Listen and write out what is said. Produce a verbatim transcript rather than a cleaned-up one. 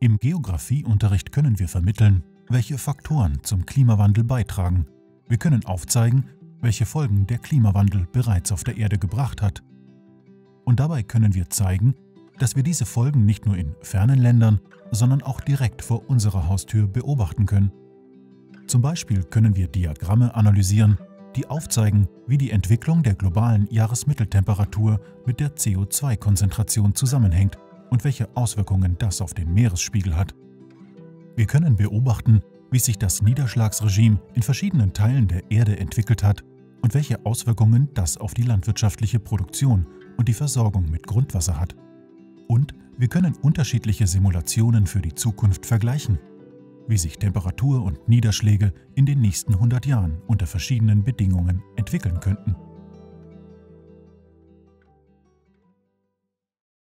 Im Geografieunterricht können wir vermitteln, welche Faktoren zum Klimawandel beitragen. Wir können aufzeigen, welche Folgen der Klimawandel bereits auf der Erde gebracht hat. Und dabei können wir zeigen, dass wir diese Folgen nicht nur in fernen Ländern, sondern auch direkt vor unserer Haustür beobachten können. Zum Beispiel können wir Diagramme analysieren, die aufzeigen, wie die Entwicklung der globalen Jahresmitteltemperatur mit der C O zwei Konzentration zusammenhängt und welche Auswirkungen das auf den Meeresspiegel hat. Wir können beobachten, wie sich das Niederschlagsregime in verschiedenen Teilen der Erde entwickelt hat und welche Auswirkungen das auf die landwirtschaftliche Produktion und die Versorgung mit Grundwasser hat. Und wir können unterschiedliche Simulationen für die Zukunft vergleichen, wie sich Temperatur und Niederschläge in den nächsten hundert Jahren unter verschiedenen Bedingungen entwickeln könnten.